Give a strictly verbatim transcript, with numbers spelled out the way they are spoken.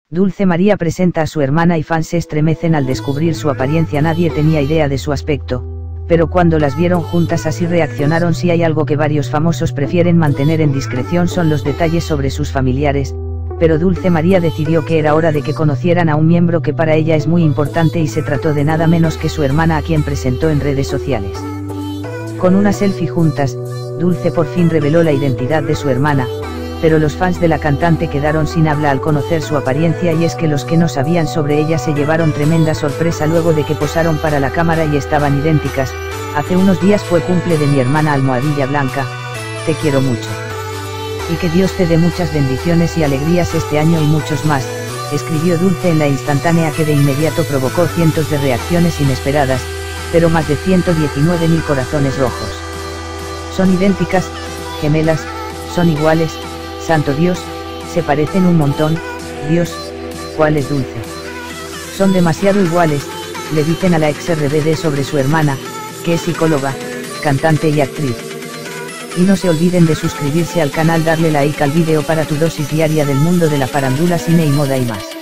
Dulce María presenta a su hermana y fans se estremecen al descubrir su apariencia. Nadie tenía idea de su aspecto, pero cuando las vieron juntas así reaccionaron. Si hay algo que varios famosos prefieren mantener en discreción son los detalles sobre sus familiares, pero Dulce María decidió que era hora de que conocieran a un miembro que para ella es muy importante y se trató de nada menos que su hermana, a quien presentó en redes sociales. Con una selfie juntas, Dulce por fin reveló la identidad de su hermana, pero los fans de la cantante quedaron sin habla al conocer su apariencia, y es que los que no sabían sobre ella se llevaron tremenda sorpresa luego de que posaron para la cámara y estaban idénticas. Hace unos días fue cumple de mi hermana Almohadilla Blanca, te quiero mucho. Y que Dios te dé muchas bendiciones y alegrías este año y muchos más, escribió Dulce en la instantánea, que de inmediato provocó cientos de reacciones inesperadas, pero más de ciento diecinueve mil corazones rojos. Son idénticas, gemelas, son iguales, santo Dios, se parecen un montón, Dios, ¿cuál es Dulce? Son demasiado iguales, le dicen a la ex R B D sobre su hermana, que es psicóloga, cantante y actriz. Y no se olviden de suscribirse al canal, darle like al vídeo para tu dosis diaria del mundo de la farándula, cine y moda y más.